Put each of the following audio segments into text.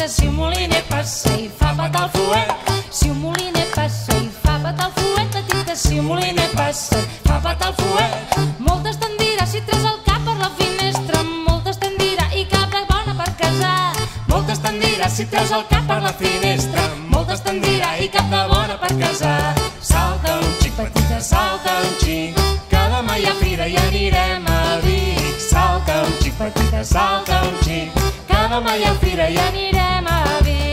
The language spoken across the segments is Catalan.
petita, si un moliner passa i fa petar el fuet. Si un moliner passa i fa petar el fuet, petita, si un moliner passa i fa petar el fuet. Moltes te'n dirà si treus el cap per la finestra, moltes te'n dirà i cap de bona per casar. Moltes te'n dirà si treus el cap per la finestra, moltes te'n dirà i cap de bona per casar. Salta un xic, petita, salta un xic, que demà hi ha fira i anirem a Vic. Salta un xic, petita, salta un xic, que demà hi ha fira i anirem a Vic.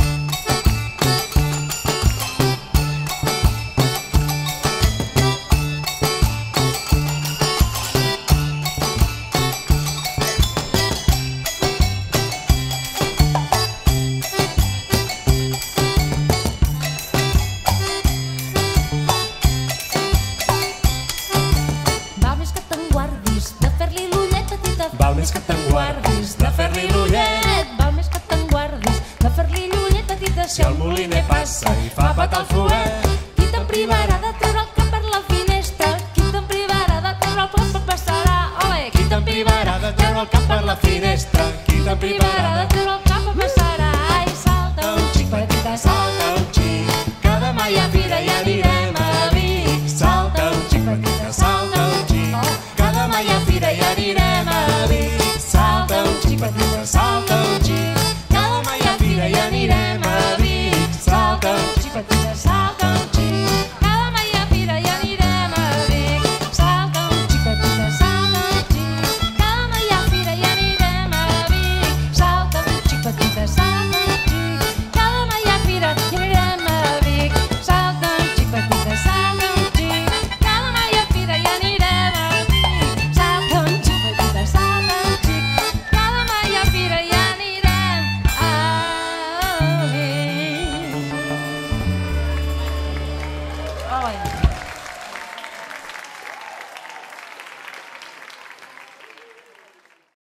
Val més que te'n guardis de fer-li l'ullet. Val més que te'n guardis de fer-li l'ullet, petita, si el moliner passa i fa petar el fuet. Qui te'n privarà de treure el cap per la finestra? Qui te'n privarà de treure el cap per passarà? Ole! Qui te'n privarà de treure el cap per la finestra? Qui te'n privarà de treure el cap